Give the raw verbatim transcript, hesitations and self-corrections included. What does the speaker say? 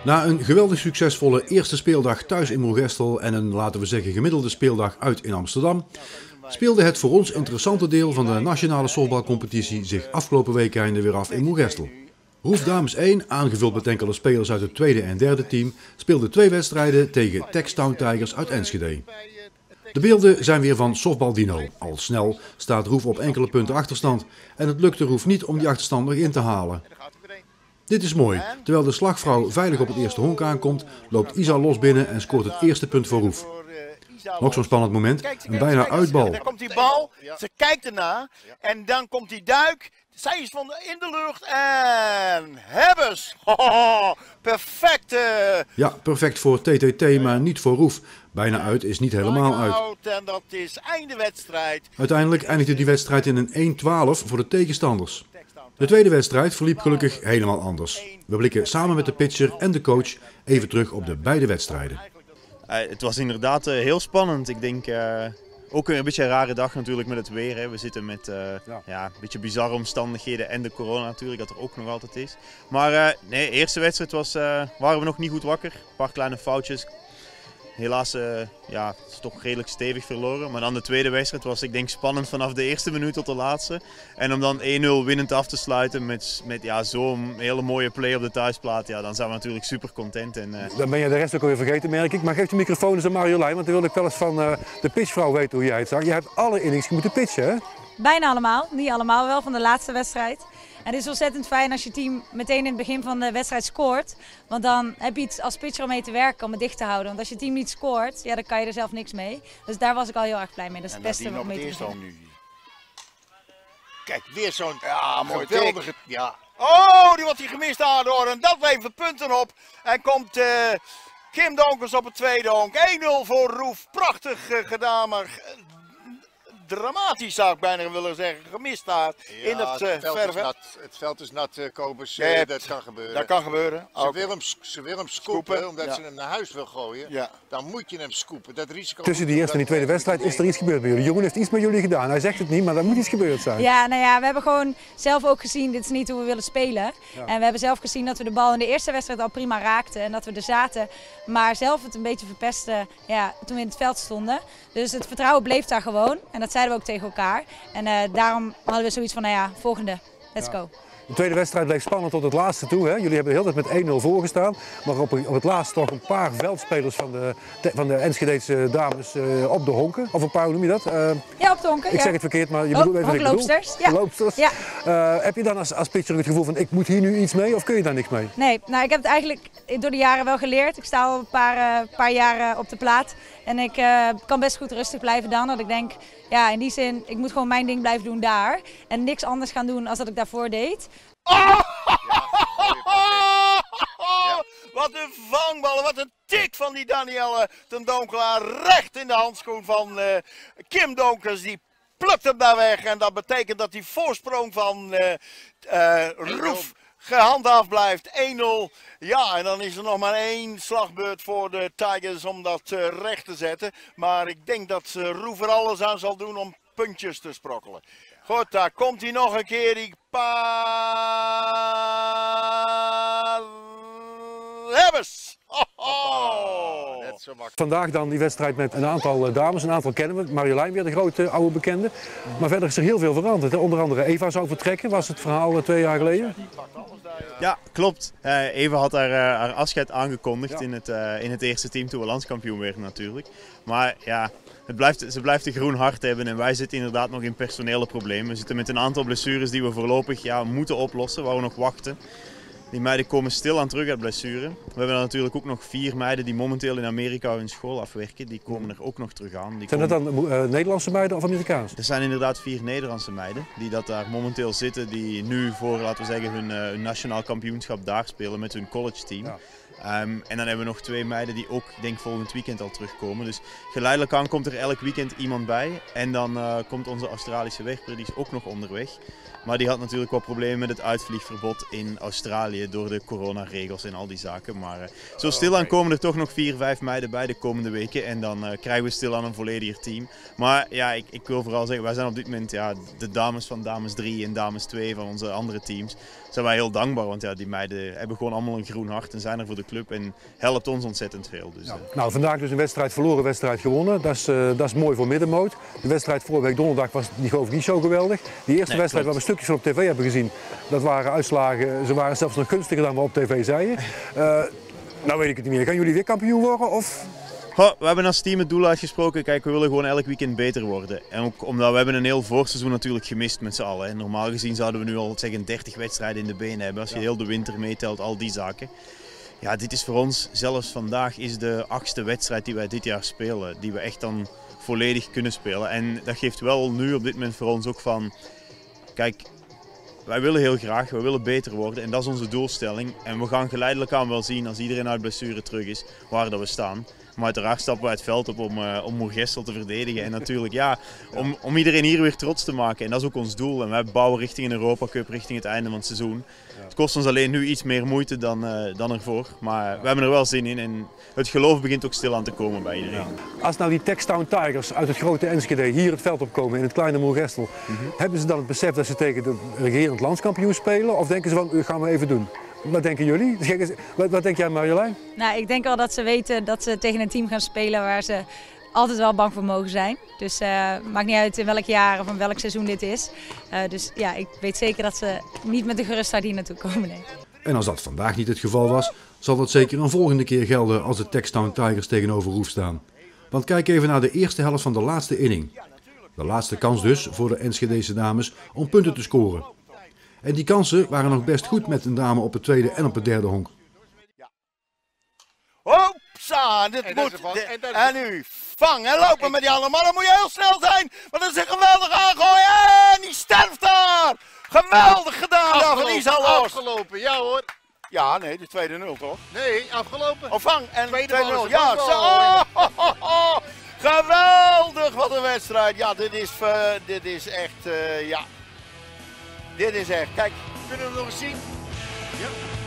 Na een geweldig succesvolle eerste speeldag thuis in Moergestel en een, laten we zeggen, gemiddelde speeldag uit in Amsterdam, speelde het voor ons interessante deel van de nationale softbalcompetitie zich afgelopen weekende weer af in Moergestel. Roef Dames één, aangevuld met enkele spelers uit het tweede en derde team, speelde twee wedstrijden tegen Textown Tigers uit Enschede. De beelden zijn weer van Softbal Dino. Al snel staat Roef op enkele punten achterstand en het lukte Roef niet om die achterstand nog in te halen. Dit is mooi. Terwijl de slagvrouw veilig op het eerste honk aankomt, loopt Isa los binnen en scoort het eerste punt voor Roef. Nog zo'n spannend moment, een bijna uitbal. Dan komt die bal, ze kijkt ernaar en dan komt die duik. Zij is van in de lucht en hebbers. Perfect. Ja, perfect voor T T T, maar niet voor Roef. Bijna uit is niet helemaal uit. En dat is einde wedstrijd. Uiteindelijk eindigde die wedstrijd in een één twaalf voor de tegenstanders. De tweede wedstrijd verliep gelukkig helemaal anders. We blikken samen met de pitcher en de coach even terug op de beide wedstrijden. Uh, het was inderdaad uh, heel spannend. Ik denk uh, ook een beetje een rare dag natuurlijk met het weer. Hè. We zitten met uh, ja. Ja, een beetje bizarre omstandigheden en de corona natuurlijk, dat er ook nog altijd is. Maar uh, nee, de eerste wedstrijd was, uh, waren we nog niet goed wakker. Een paar kleine foutjes. Helaas uh, ja, het is toch redelijk stevig verloren. Maar dan de tweede wedstrijd was ik denk spannend vanaf de eerste minuut tot de laatste. En om dan één nul winnend af te sluiten met, met ja, zo'n hele mooie play op de thuisplaat, ja, dan zijn we natuurlijk super content. En, uh... Dan ben je de rest ook alweer vergeten, merk ik. Maar geef de microfoon eens aan Marjolein, want dan wil ik wel eens van uh, de pitchvrouw weten hoe jij het zag. Je hebt alle innings moeten pitchen, hè? Bijna allemaal, niet allemaal, wel van de laatste wedstrijd. En het is ontzettend fijn als je team meteen in het begin van de wedstrijd scoort. Want dan heb je iets als pitcher om mee te werken, om het dicht te houden. Want als je team niet scoort, ja, dan kan je er zelf niks mee. Dus daar was ik al heel erg blij mee. Dat is het beste om mee te beginnen. Nu. Kijk, weer zo'n ja, mooi geweldige... Ja. Oh, die wordt hij gemist daardoor. En dat levert punten op. En komt uh, Kim Donkers op het tweede honk. één nul voor Roef. Prachtig uh, gedaan, maar... Uh, dramatisch zou ik bijna willen zeggen, gemist daar ja, in het, uh, het, veld verven. is nat, het veld is nat, uh, Kobus, uh, ja, dat kan gebeuren. Dat kan gebeuren. Ze wil hem, ze wil hem scoopen, scoopen omdat ja. ze hem naar huis wil gooien. Ja. Dan moet je hem scoopen. Dat risico Tussen die eerste en die tweede wedstrijd is er iets gebeurd bij jullie. De jongen heeft iets met jullie gedaan. Hij zegt het niet, maar er moet iets gebeurd zijn. Ja, nou ja, we hebben gewoon zelf ook gezien, dit is niet hoe we willen spelen. Ja. En we hebben zelf gezien dat we de bal in de eerste wedstrijd al prima raakten en dat we er zaten. Maar zelf het een beetje verpesten ja, toen we in het veld stonden. Dus het vertrouwen bleef daar gewoon en dat zeiden we ook tegen elkaar. En uh, daarom hadden we zoiets van, nou ja, volgende, let's ja. go. De tweede wedstrijd bleef spannend tot het laatste toe. Hè? Jullie hebben de hele tijd met één nul voorgestaan. Maar op, op het laatste toch een paar veldspelers van de, van de Enschedese dames uh, op de honken. Of een paar, hoe noem je dat? Uh, ja, op de honken. Ik ja. zeg het verkeerd, maar je bedoelt even wat ik bedoel. Loopsters. Ja. Loopsters. Ja. Uh, heb je dan als, als pitcher het gevoel van, ik moet hier nu iets mee of kun je daar niks mee? Nee, nou ik heb het eigenlijk door de jaren wel geleerd. Ik sta al een paar, uh, paar jaren op de plaat. En ik uh, kan best goed rustig blijven dan. Dat ik denk, ja, in die zin, ik moet gewoon mijn ding blijven doen daar. En niks anders gaan doen als dat ik daarvoor deed. Oh! Ja, wat een vangbal, wat een tik van die Danielle ten Donkelaar. Recht in de handschoen van uh, Kim Donkers. Die plukt hem daar weg. En dat betekent dat die voorsprong van uh, uh, Roef gehandhaafd blijft. één nul. Ja, en dan is er nog maar één slagbeurt voor de Tigers om dat uh, recht te zetten. Maar ik denk dat uh, Roef er alles aan zal doen om puntjes te sprokkelen. Goed, daar komt hij nog een keer, die Paarhebbers. Oh, oh. Net zo makkelijk. Vandaag dan die wedstrijd met een aantal dames, een aantal kennen we. Marjolein weer de grote oude bekende. Maar verder is er heel veel veranderd. Hè? Onder andere Eva zou vertrekken, was het verhaal twee jaar geleden? Ja, klopt. Uh, Eva had haar, uh, haar afscheid aangekondigd ja. in, het, uh, in het eerste team toen we landskampioen werden natuurlijk. Maar ja, het blijft, ze blijft een groen hart hebben en wij zitten inderdaad nog in personele problemen. We zitten met een aantal blessures die we voorlopig ja, moeten oplossen, waar we nog wachten. Die meiden komen stilaan terug uit blessure. We hebben dan natuurlijk ook nog vier meiden die momenteel in Amerika hun school afwerken. Die komen er ook nog terug aan. Die zijn komen... dat dan uh, Nederlandse meiden of Amerikaanse? Er zijn inderdaad vier Nederlandse meiden die dat daar momenteel zitten. Die nu voor, laten we zeggen, hun, uh, hun nationaal kampioenschap daar spelen met hun college team. Ja. Um, en dan hebben we nog twee meiden die ook, denk volgend weekend al terugkomen. Dus geleidelijk aan komt er elk weekend iemand bij. En dan uh, komt onze Australische werper, die is ook nog onderweg. Maar die had natuurlijk wel problemen met het uitvliegverbod in Australië door de coronaregels en al die zaken. Maar uh, zo stilaan komen er toch nog vier, vijf meiden bij de komende weken. En dan uh, krijgen we stilaan een vollediger team. Maar ja, ik, ik wil vooral zeggen, wij zijn op dit moment ja, de dames van dames drie en dames twee van onze andere teams. Zijn wij heel dankbaar, want ja, die meiden hebben gewoon allemaal een groen hart en zijn er voor de de club en helpt ons ontzettend veel. Dus, Ja. uh. Nou, vandaag dus een wedstrijd verloren, wedstrijd gewonnen. Dat is, uh, dat is mooi voor middenmoot. De wedstrijd vorige week donderdag was die geloof ik niet zo geweldig. Die eerste Nee, wedstrijd waar we stukjes van op tv hebben gezien, dat waren uitslagen, ze waren zelfs nog gunstiger dan we op tv zeiden. Uh, nou weet ik het niet meer. Gaan jullie weer kampioen worden? Of... Goh, we hebben als team het doel uitgesproken, kijk, we willen gewoon elk weekend beter worden. En ook omdat we hebben een heel voorseizoen natuurlijk gemist met z'n allen. Hè. Normaal gezien zouden we nu al zeggen dertig wedstrijden in de benen hebben, als je heel de winter meetelt, al die zaken. Ja, dit is voor ons, zelfs vandaag, is de achtste wedstrijd die wij dit jaar spelen. Die we echt dan volledig kunnen spelen. En dat geeft wel nu op dit moment voor ons ook van, kijk, wij willen heel graag, we willen beter worden en dat is onze doelstelling. En we gaan geleidelijk aan wel zien, als iedereen uit blessure terug is, waar dat we staan. Maar uiteraard stappen we het veld op om, uh, om Moergestel te verdedigen. En natuurlijk ja, om, om iedereen hier weer trots te maken. En dat is ook ons doel. En wij bouwen richting een Europa Cup, richting het einde van het seizoen. Ja. Het kost ons alleen nu iets meer moeite dan, uh, dan ervoor. Maar ja. we hebben er wel zin in. En het geloof begint ook stilaan te komen bij iedereen. Ja. Als nou die Textown Tigers uit het grote Enschede hier het veld opkomen in het kleine Moergestel. Mm-hmm. Hebben ze dan het besef dat ze tegen de regerend landskampioen spelen? Of denken ze van, dat gaan we even doen? Wat denken jullie? Wat, wat denk jij, Marjolein? Nou, ik denk wel dat ze weten dat ze tegen een team gaan spelen waar ze altijd wel bang voor mogen zijn. Dus het uh, maakt niet uit in welk jaar of in welk seizoen dit is. Uh, dus ja, ik weet zeker dat ze niet met de gerustheid hier naartoe komen. Nee. En als dat vandaag niet het geval was, zal dat zeker een volgende keer gelden als de Textown Tigers tegenover Roef staan. Want kijk even naar de eerste helft van de laatste inning. De laatste kans dus voor de Enschedese dames om punten te scoren. En die kansen waren nog best goed met een dame op het tweede en op het derde honk. Hopsa, dit en moet. Dit, en, en nu vang en lopen met die handen. Maar dan moet je heel snel zijn. Want dat is een geweldig aangooi. En die sterft daar. Geweldig gedaan daar van Isa Los. Afgelopen, ja hoor. Ja, nee, de tweede nul toch? Nee, afgelopen. Oh, vang en tweede nul. Ja, zo. Oh, oh, oh, oh. Geweldig, wat een wedstrijd. Ja, dit is, uh, dit is echt, uh, ja. Dit is echt, kijk. Kunnen we nog eens zien? Ja.